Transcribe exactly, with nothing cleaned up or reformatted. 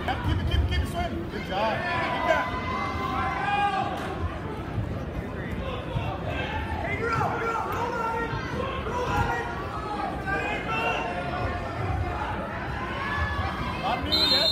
Keep it, keep it, keep it swimming. Good job. Keep that. Hey, you're out, you're out. Roll on it. Roll on it. Lot of new, yeah.